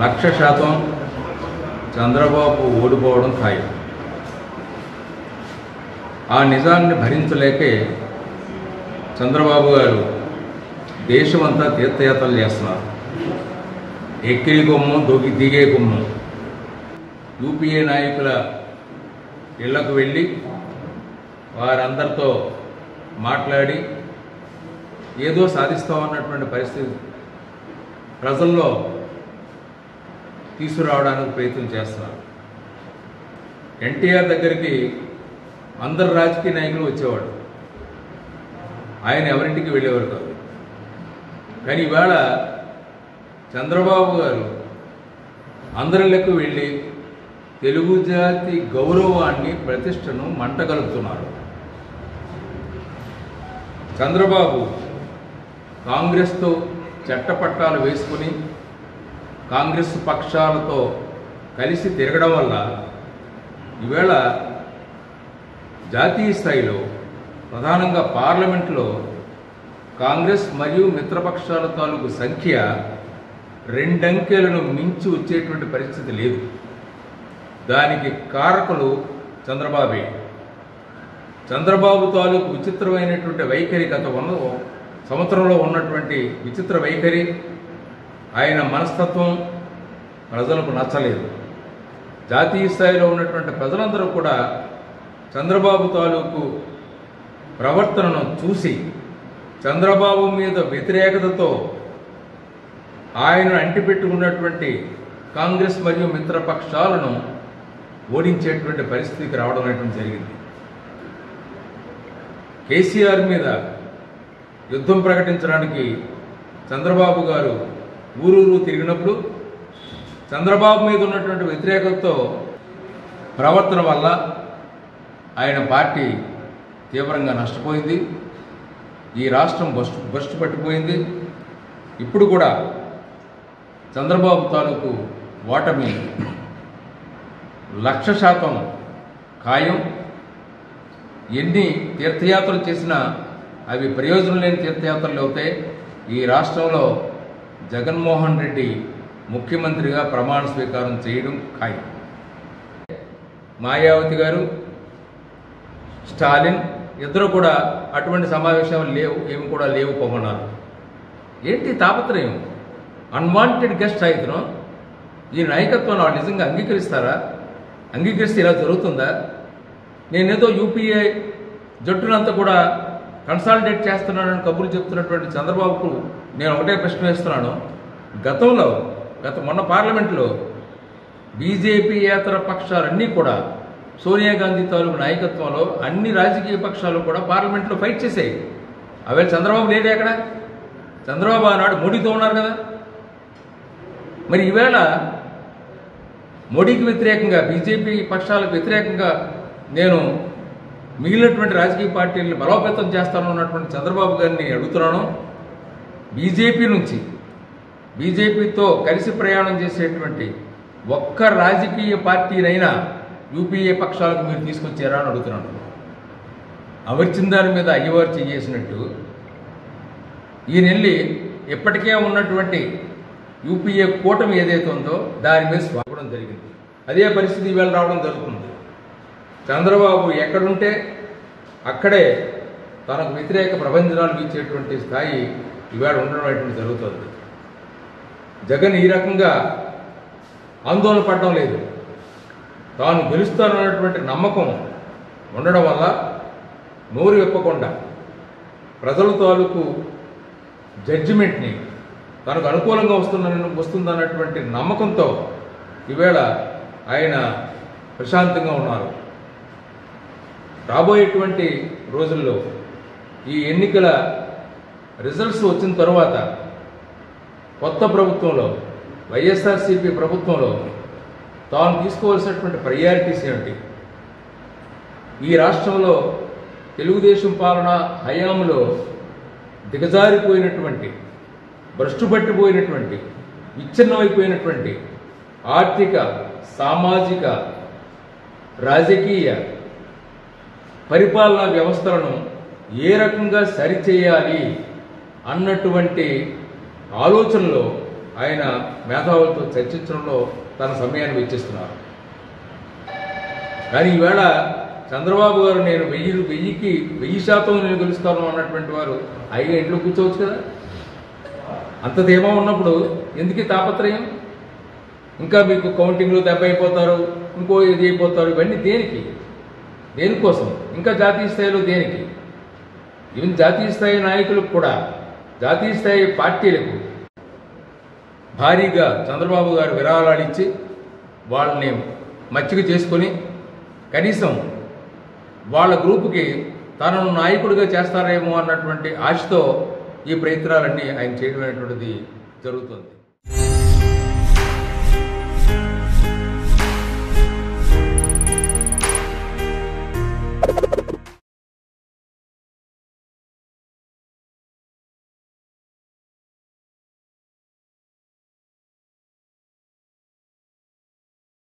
1,00,000% చంద్రబాబు ఓడిపోవడం ఖాయం. ఆ నిజాన్ని భరించలేకే చంద్రబాబు గారు దేశమంతా తీర్థయాత్రలు చేస్తున్నారు. ఎక్కిరి కొమ్ము దిగే కొమ్ము. యూపీఏ నాయకుల ఇళ్లకు వెళ్ళి వారందరితో మాట్లాడి ఏదో సాధిస్తామన్నటువంటి పరిస్థితి ప్రజల్లో తీసుకురావడానికి ప్రయత్నం చేస్తున్నారు. ఎన్టీఆర్ దగ్గరికి అందరు రాజకీయ నాయకులు వచ్చేవాడు, ఆయన ఎవరింటికి వెళ్ళేవారు కాదు. కానీ ఇవాళ చంద్రబాబు గారు అందరిలకు వెళ్ళి తెలుగు జాతి గౌరవాన్ని ప్రతిష్టను మంటగలుపుతున్నారు. చంద్రబాబు కాంగ్రెస్తో చట్టపట్టాలు వేసుకుని కాంగ్రెస్ పక్షాలతో కలిసి తిరగడం వల్ల ఈవేళ జాతీయ స్థాయిలో ప్రధానంగా పార్లమెంట్లో కాంగ్రెస్ మరియు మిత్రపక్షాల తాలూకు సంఖ్య 2 అంకెలను మించి వచ్చేటువంటి పరిస్థితి లేదు. దానికి కారకులు చంద్రబాబే. చంద్రబాబు తాలూకు విచిత్రమైనటువంటి వైఖరి గత సంవత్సరంలో ఉన్నటువంటి విచిత్ర వైఖరి, ఆయన మనస్తత్వం ప్రజలకు నచ్చలేదు. జాతీయ స్థాయిలో ఉన్నటువంటి ప్రజలందరూ కూడా చంద్రబాబు తాలూకు ప్రవర్తనను చూసి చంద్రబాబు మీద వ్యతిరేకతతో ఆయన అంటిపెట్టుకున్నటువంటి కాంగ్రెస్ మరియు మిత్రపక్షాలను ఓడించేటువంటి పరిస్థితికి రావడం అనేటువంటి జరిగింది. కేసీఆర్ మీద యుద్ధం ప్రకటించడానికి చంద్రబాబు గారు ఊరూరు తిరిగినప్పుడు చంద్రబాబు మీద ఉన్నటువంటి వ్యతిరేకతతో ప్రవర్తన వల్ల ఆయన పార్టీ తీవ్రంగా నష్టపోయింది. ఈ రాష్ట్రం భ్రష్టు పట్టిపోయింది. ఇప్పుడు కూడా చంద్రబాబు తాలూకు ఓటమి 1,00,000% ఖాయం. ఎన్ని తీర్థయాత్రలు చేసినా అవి ప్రయోజనం లేని తీర్థయాత్రలు అవుతాయి. ఈ రాష్ట్రంలో జగన్మోహన్ రెడ్డి ముఖ్యమంత్రిగా ప్రమాణ స్వీకారం చేయడం ఖాయం. మాయావతి గారు, స్టాలిన్ ఇద్దరు కూడా అటువంటి సమావేశాలు ఏమి కూడా లేవు పొమ్మన్నారు. ఏంటి తాపత్రయం? అన్వాంటెడ్ గెస్ట్ అయితను ఈ నాయకత్వాన్ని వాళ్ళు నిజంగా అంగీకరిస్తారా? అంగీకరిస్తే ఇలా జరుగుతుందా? నేనేదో యూపీఏ జట్టునంతా కూడా కన్సాలిడేట్ చేస్తున్నానని కబుర్లు చెప్తున్నటువంటి చంద్రబాబుకు నేను ఒకటే ప్రశ్న వేస్తున్నాను. మొన్న పార్లమెంట్లో బీజేపీ ఏతర పక్షాలన్నీ కూడా సోనియా గాంధీ తాలూకు నాయకత్వంలో అన్ని రాజకీయ పక్షాలు కూడా పార్లమెంట్లో ఫైట్ చేశాయి. అవేళ చంద్రబాబు లేడే అక్కడ? చంద్రబాబు ఆనాడు మోడీతో ఉన్నారు కదా. మరి ఈవేళ మోడీకి వ్యతిరేకంగా బీజేపీ పక్షాలకు వ్యతిరేకంగా నేను మిగిలినటువంటి రాజకీయ పార్టీలను బలోపేతం చేస్తాను అన్నటువంటి చంద్రబాబు గారిని అడుగుతున్నాను. బీజేపీతో కలిసి ప్రయాణం చేసేటువంటి ఒక్క రాజకీయ పార్టీనైనా యూపీఏ పక్షాలకు మీరు తీసుకొచ్చారా అని అడుగుతున్నాను. అమర్చిన దాని మీద అయ్యవారు చేసినట్టు ఈయనెళ్ళి ఇప్పటికే ఉన్నటువంటి యూపీఏ కూటమి ఏదైతే ఉందో దాని మీద స్వాగతం జరిగింది. అదే పరిస్థితి ఈవేళ రావడం జరుగుతుంది. చంద్రబాబు ఎక్కడుంటే అక్కడే తనకు వ్యతిరేక ప్రబంధనాలు ఇచ్చేటువంటి స్థాయి ఈవేళ ఉండడం అనేటువంటి జరుగుతుంది. జగన్ ఈ రకంగా ఆందోళన పడడం లేదు. తాను గెలుస్తానన్నటువంటి నమ్మకం ఉండడం వల్ల నోరు విప్పకుండా ప్రజల తాలూకు జడ్జిమెంట్ని తనకు అనుకూలంగా వస్తుందన్నటువంటి నమ్మకంతో ఈవేళ ఆయన ప్రశాంతంగా ఉన్నారు. రాబోయేటువంటి రోజుల్లో ఈ ఎన్నికల రిజల్ట్స్ వచ్చిన తర్వాత కొత్త ప్రభుత్వంలో వైఎస్ఆర్సీపీ ప్రభుత్వంలో తాను తీసుకోవాల్సినటువంటి ప్రయారిటీస్ ఏమిటి? ఈ రాష్ట్రంలో తెలుగుదేశం పాలన హయాంలో దిగజారిపోయినటువంటి, భ్రష్టు పట్టిపోయినటువంటి, విచ్ఛిన్నమైపోయినటువంటి ఆర్థిక, సామాజిక, రాజకీయ పరిపాలనా వ్యవస్థలను ఏ రకంగా సరిచేయాలి అన్నటువంటి ఆలోచనలో ఆయన మేధావులతో చర్చించడంలో తన సమయాన్ని వెచ్చిస్తున్నారు. కానీ ఈవేళ చంద్రబాబు గారు నేను 1000% నేను గెలుస్తాను అన్నటువంటి వారు హాయిగా ఇంట్లో కూర్చోవచ్చు కదా. అంత ధీమా ఉన్నప్పుడు ఎందుకు ఈ తాపత్రయం? ఇంకా మీకు కౌంటింగ్లో దెబ్బ అయిపోతారు, ఇంకో ఇది అయిపోతారు, ఇవన్నీ దేనికి? దేనికోసం? ఇంకా జాతీయ స్థాయిలో దేనికి? ఈవెన్ జాతీయ స్థాయి నాయకులకు కూడా, జాతీయ స్థాయి పార్టీలకు భారీగా చంద్రబాబు గారు విరాళాలు ఇచ్చి వాళ్ళని మచ్చిక చేసుకొని కనీసం వాళ్ళ గ్రూపుకి తనను నాయకుడిగా చేస్తారేమో అన్నటువంటి ఆశతో ఈ ప్రయత్నాలన్నీ ఆయన చేయడం అనేటువంటిది జరుగుతుంది.